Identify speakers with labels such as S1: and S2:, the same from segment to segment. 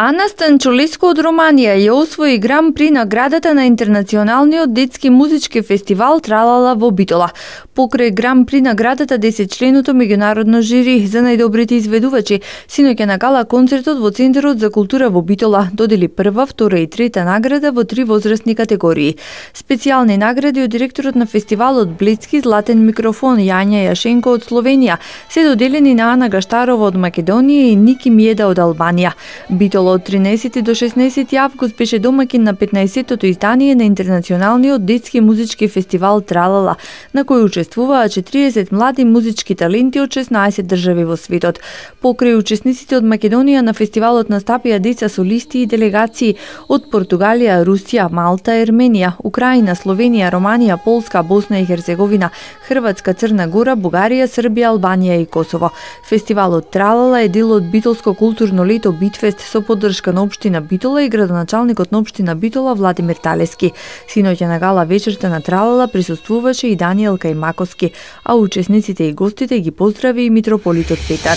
S1: Ана Станчулеско од Романија ја освои гран при наградата на Интернационалниот детски музички фестивал Тралала во Битола. Покрај гран при наградата 10-членото меѓународно жири за најдобрите изведувачи, синоќа на гала концертот во Центарот за култура во Битола додели прва, втора и трета награда во 3 возрастни категории. Специјални награди од директорот на фестивалот Блецки златен микрофон Јања Јашенко од Словенија се доделени на Ана Гаштарова од Македонија и Ники Миеда од Албанија. Битола од 13 до 16 август беше домакин на 15-тото издание на Интернационалниот детски музички фестивал Тралала, на кој учествуваа 40 млади музички таленти од 16 држави во светот. Покрај учесниците од Македонија на фестивалот настапија деца солисти и делегации од Португалија, Русија, Малта, Ерменија, Украина, Словенија, Романија, Полска, Босна и Херцеговина, Хрватска, Црна Гора, Бугарија, Србија, Албанија и Косово. Фестивалот Тралала е дел од Битолско културно лето Битфест со поддршка на општина Битола и градоначалникот на општина Битола Владимир Талески. Синоќа на гала вечерта на Тралала присуствуваше и Даниел Кајмаковски, а учесниците и гостите ги поздрави и митрополитот Петар.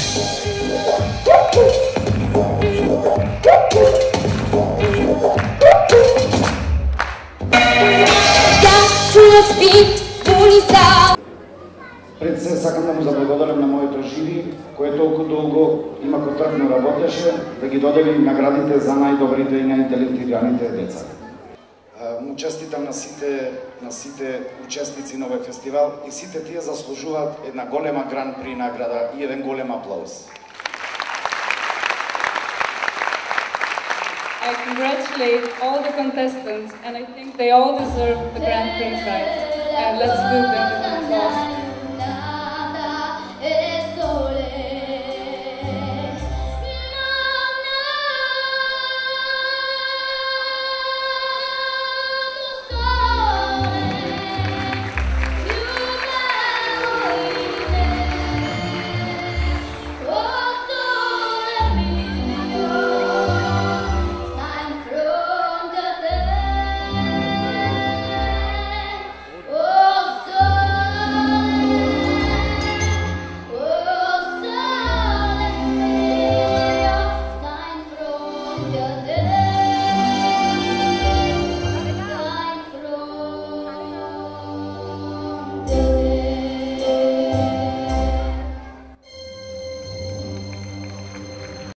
S2: Пред се сакам да му заблагодарам на моето жири, кое толку долго има контрактно работеше, да ги додели наградите за најдобрите и најталентираните деца. Му честитам на сите учесници на овој фестивал и сите тие заслужуваат една голема гран при награда и еден голем аплауз.
S3: I congratulate all the contestants and I think they all deserve the Grand Prix prize. And let's give them an applause.